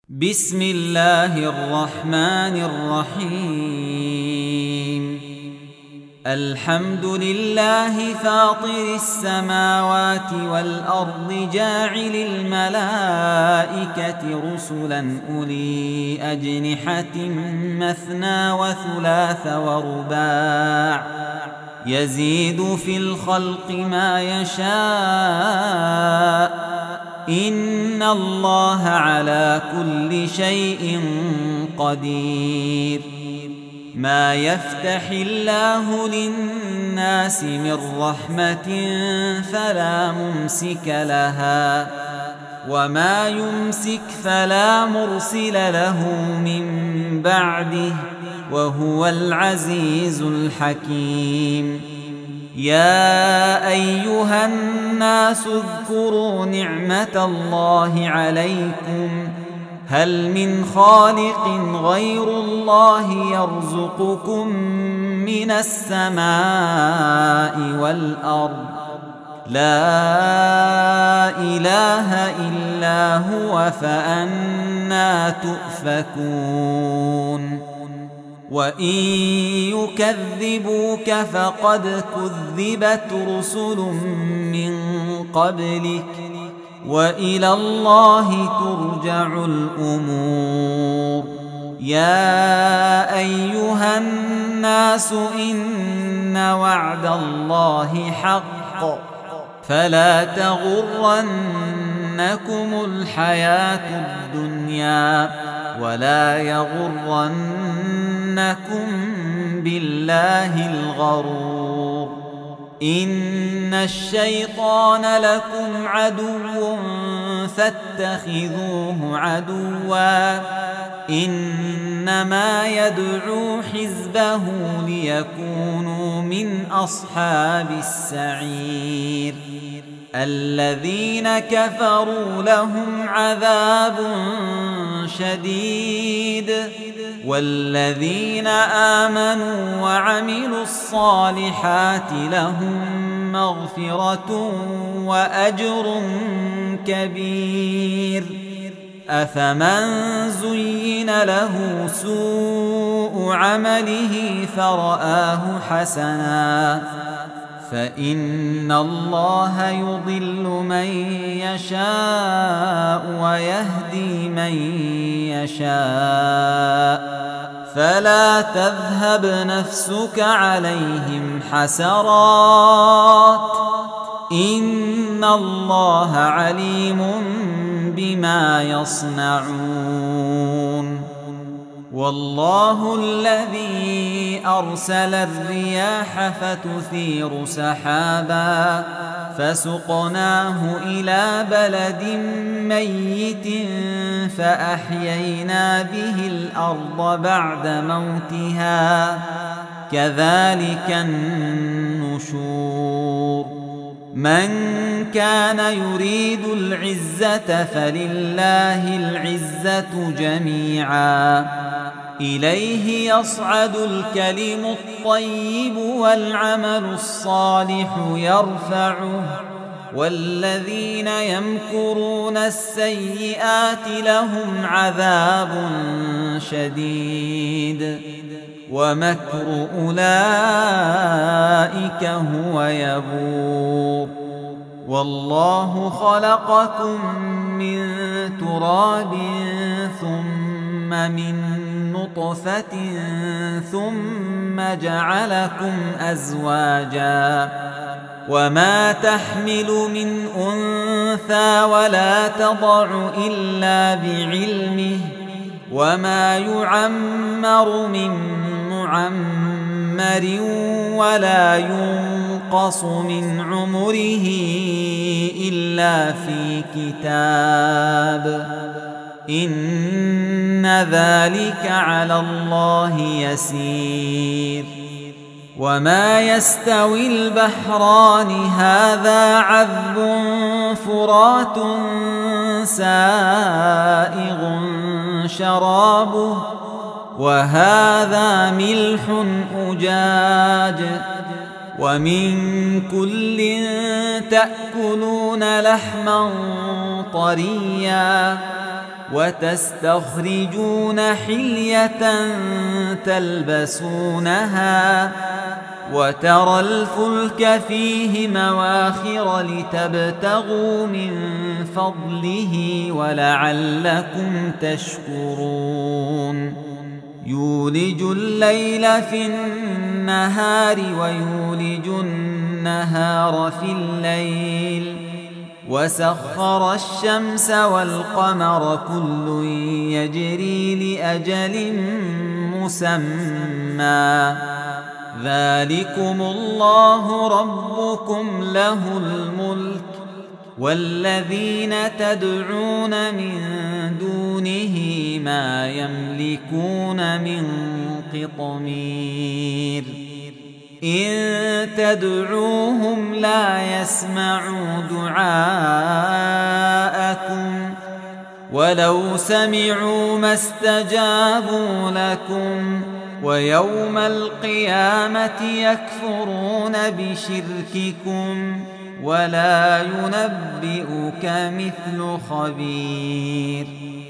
بسم الله الرحمن الرحيم. الحمد لله فاطر السماوات والأرض جاعل الملائكة رسلا أولي أجنحة مثنى وثلاث ورباع يزيد في الخلق ما يشاء إن الله على كل شيء قدير. ما يفتح الله للناس من رحمة فلا ممسك لها وما يمسك فلا مرسل له من بعده وهو العزيز الحكيم. يا أيها الناس اذكروا نعمة الله عليكم هل من خالق غير الله يرزقكم من السماء والأرض لا إله إلا هو فأنى تؤفكون. وإن يكذبوك فقد كذبت رسل من قبلك وإلى الله ترجع الأمور. يا أيها الناس إن وعد الله حق فلا تغرنكم الحياة الدنيا ولا يغرنكم بالله الغرور. إن الشيطان لكم عدو فاتخذوه عدوا إنما يدعو حزبه ليكونوا من أصحاب السعير. الذين كفروا لهم عذاب شديد والذين آمنوا وعملوا الصالحات لهم مغفرة وأجر كبير. أفمن زين له سوء عمله فرآه حسنا فإن الله يضل من يشاء ويهدي من يشاء فلا تذهب نفسك عليهم حسرات إن الله عليم بما يصنعون. والله الذي أرسل الرياح فتثير سحابا فسقناه إلى بلد ميت فأحيينا به الأرض بعد موتها كذلك النشور. من كان يريد العزة فلله العزة جميعا إليه يصعد الكلم الطيب والعمل الصالح يرفعه والذين يمكرون السيئات لهم عذاب شديد ومكر أولئك هو يبور. والله خلقكم من تراب ثم من نطفة ثم جعلكم أزواجا وما تحمل من أنثى ولا تضع إلا بعلمه وما يعمر من معمر ولا ينقص من عمره إلا في كتاب إن ذلك على الله يسير. وما يستوي البحران هذا عذب فرات سائغ شرابه وهذا ملح أجاج ومن كل تأكلون لحما طريا وتستخرجون حلية تلبسونها وترى الفلك فيه مواخر لتبتغوا من فضله ولعلكم تشكرون يولج الليل في النهار ويولج النهار في الليل وسخر الشمس والقمر كل يجري لأجل مسمى ذلكم الله ربكم له الملك والذين تدعون من دونه ما يملكون من قطمير إن تدعوهم لا يسمعوا دعاءكم ولو سمعوا ما استجابوا لكم ويوم القيامة يكفرون بشرككم ولا ينبئك مثل خبير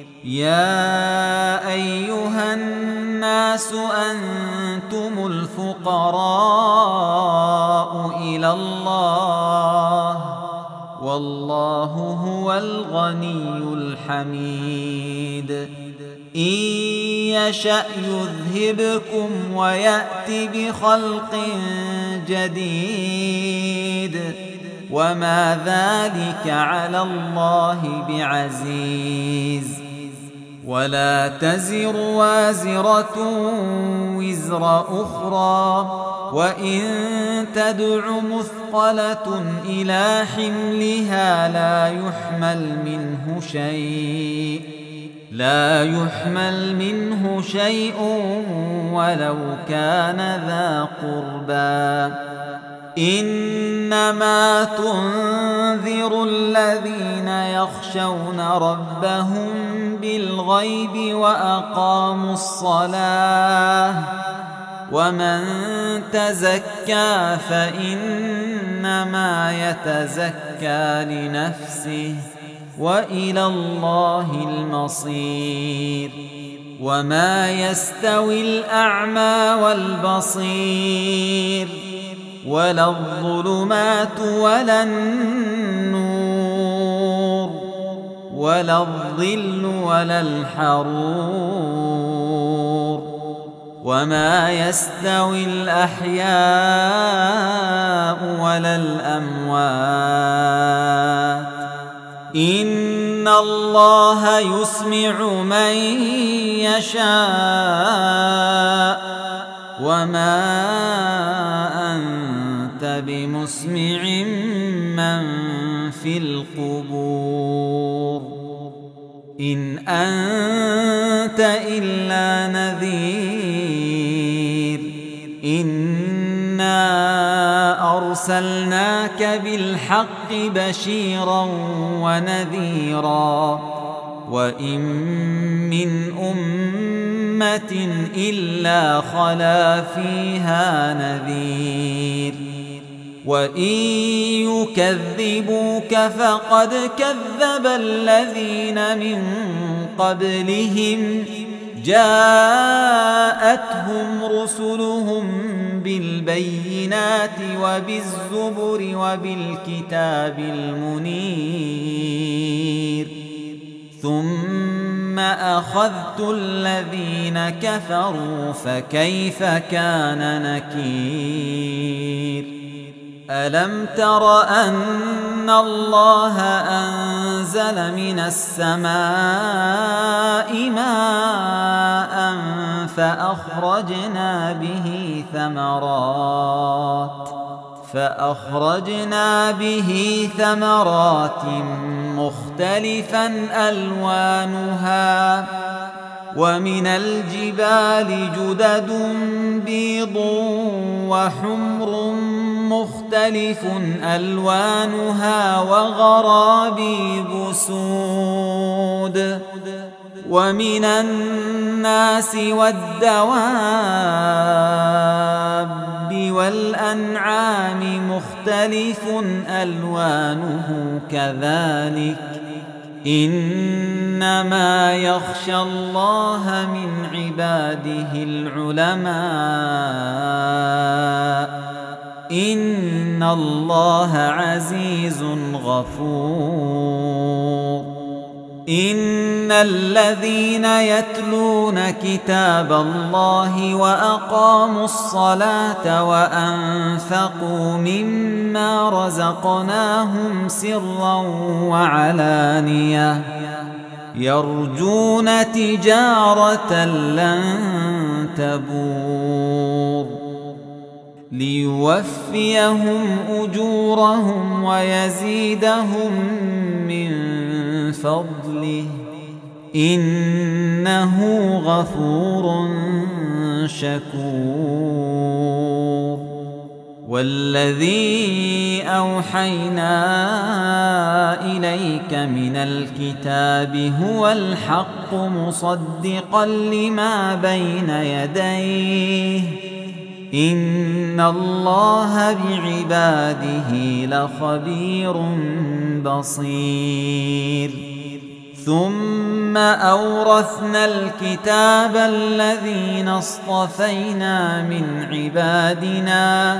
يا أيها الناس أنتم الفقراء إلى الله والله هو الغني الحميد إن يشأ يذهبكم ويأت بخلق جديد وما ذلك على الله بعزيز ولا تزر وازرة وزر أخرى وإن تدع مثقلة إلى حملها لا يحمل منه شيء ولو كان ذا قربى إنما تنذر الذين يخشون ربهم بالغيب وأقاموا الصلاة ومن تزكى فإنما يتزكى لنفسه وإلى الله المصير وما يستوي الأعمى والبصير ولا الظلمات ولا النور ولا الظل ولا الحرور وما يستوي الأحياء ولا الأموات إن الله يسمع من يشاء وما أنت بمسمع من في القبور إن أنت إلا نذير إنا أرسلناك بالحق بشيرا ونذيرا وإن من أمة إلا خلا فيها نذير وإن يكذبوك فقد كذب الذين من قبلهم جاءتهم رسلهم بالبينات وبالزبر وبالكتاب المنير ثم أخذت الذين كفروا فكيف كان نكير ألم تر أن الله أنزل من السماء ماء فأخرجنا به ثمرات مختلفا ألوانها ومن الجبال جدد بيض وحمر مختلف ألوانها وغرابيب سود ومن الناس والدواب والأنعام مختلف ألوانه كذلك إنما يخشى الله من عباده العلماء إن الله عزيز غفور إن الذين يتلون كتاب الله وأقاموا الصلاة وأنفقوا مما رزقناهم سرا وعلانية يرجون تجارة لن تبور ليوفيهم أجورهم ويزيدهم من فضله إنه غفور شكور والذي أوحينا إليك من الكتاب هو الحق مصدقا لما بين يديه إن الله بعباده لخبير بصير ثم أورثنا الكتاب الذين اصطفينا من عبادنا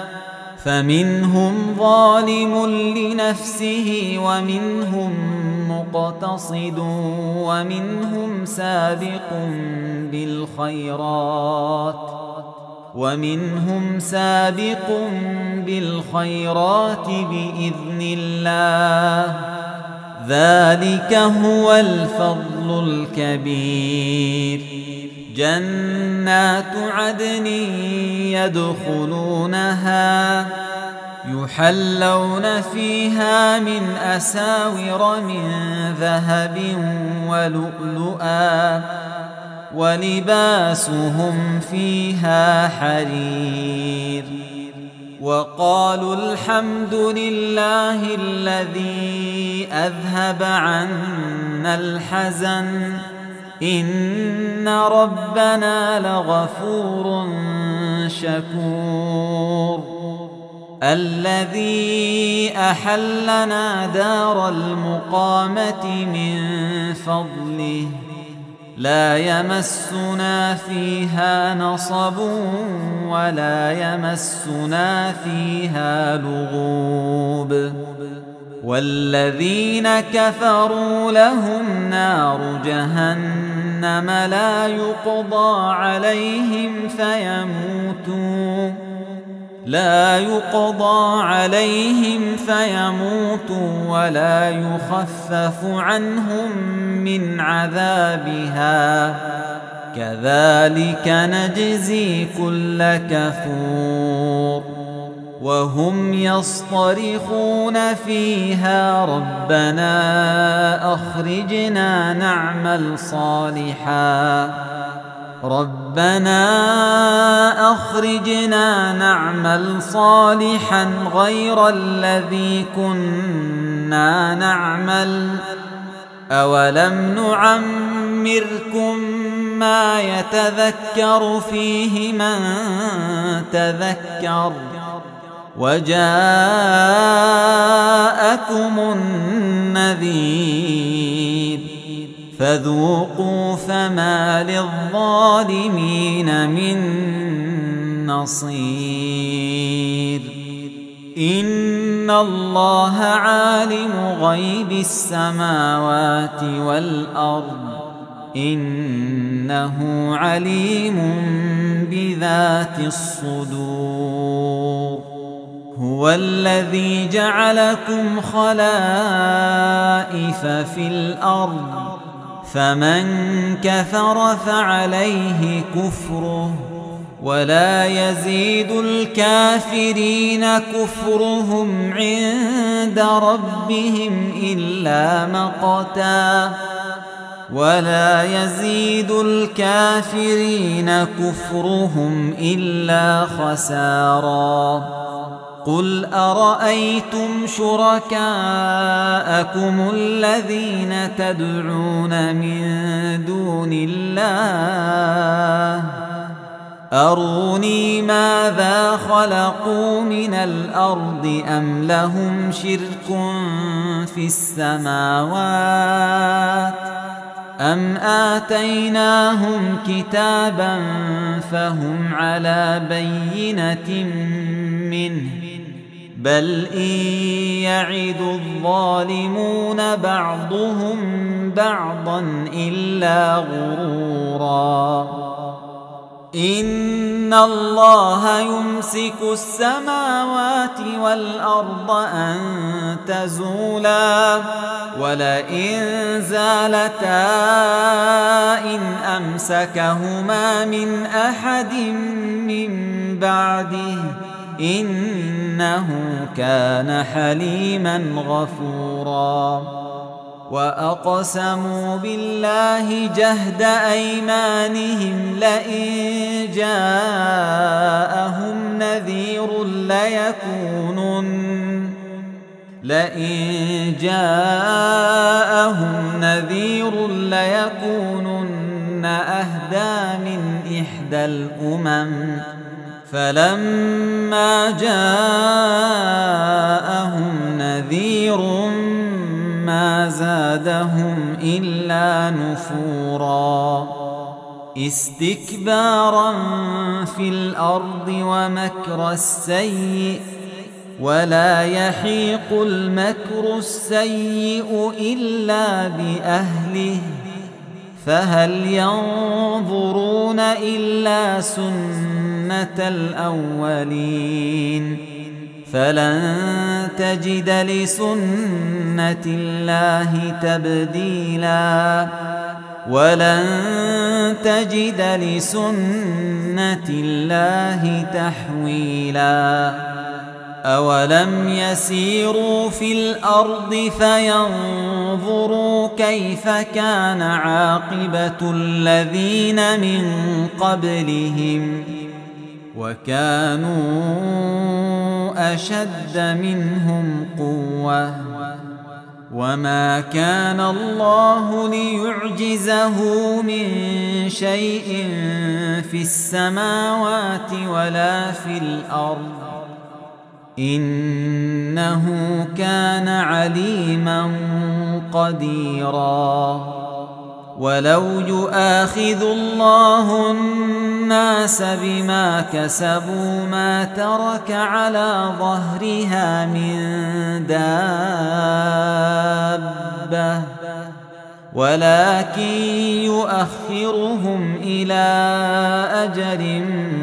فمنهم ظالم لنفسه ومنهم مقتصد ومنهم سابق بالخيرات بإذن الله ذلك هو الفضل الكبير جنات عدن يدخلونها يحلون فيها من أساور من ذهب ولؤلؤا ولباسهم فيها حرير وقالوا الحمد لله الذي أذهب عنا الحزن إن ربنا لغفور شكور الذي أحلنا دار المقامة من فضله لا يمسنا فيها نصب ولا يمسنا فيها لغوب والذين كفروا لهم نار جهنم لا يقضى عليهم فيموتوا ولا يخفف عنهم من عذابها كذلك نجزي كل كفور وهم يصطرخون فيها ربنا أخرجنا نعمل صالحا غير الذي كنا نعمل أولم نعمركم ما يتذكر فيه من تذكر وجاءكم النذير فذوقوا فما للظالمين من نصير إن الله عالم غيب السماوات والأرض إنه عليم بذات الصدور هو الذي جعلكم خلائف في الأرض فمن كفر فعليه كفره ولا يزيد الكافرين كفرهم عند ربهم إلا مقتا ولا يزيد الكافرين كفرهم إلا خسارا قل أرأيتم شركاءكم الذين تدعون من دون الله أروني ماذا خلقوا من الأرض أم لهم شرك في السماوات أم آتيناهم كتابا فهم على بينة منه بل إن يعد الظالمون بعضهم بعضا إلا غرورا إن الله يمسك السماوات والأرض أن تزولا ولئن زالتا إن أمسكهما من أحد من بعده إنه كان حليما غفورا وأقسموا بالله جهد أيمانهم لئن جاءهم نذير ليكونن أهدى من إحدى الأمم فلما جاءهم نذير ما زادهم إلا نفورا استكبارا في الأرض ومكر السيء ولا يحيق المكر السيء إلا بأهله فهل ينظرون إلا سنة الأولين فلن تجد لسنة الله تبديلا ولن تجد لسنة الله تحويلا أولم يسيروا في الأرض فينظروا كيف كان عاقبة الذين من قبلهم وكانوا أشد منهم قوة وما كان الله ليعجزه من شيء في السماوات ولا في الأرض إنه كان عليما قديرا ولو يؤاخذ الله الناس بما كسبوا ما ترك على ظهرها من دابة ولكن يؤخرهم إلى أجل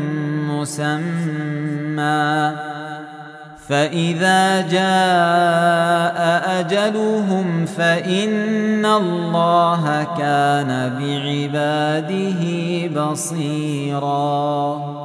مسمى فإذا جاء أجلهم فإن الله كان بعباده بصيراً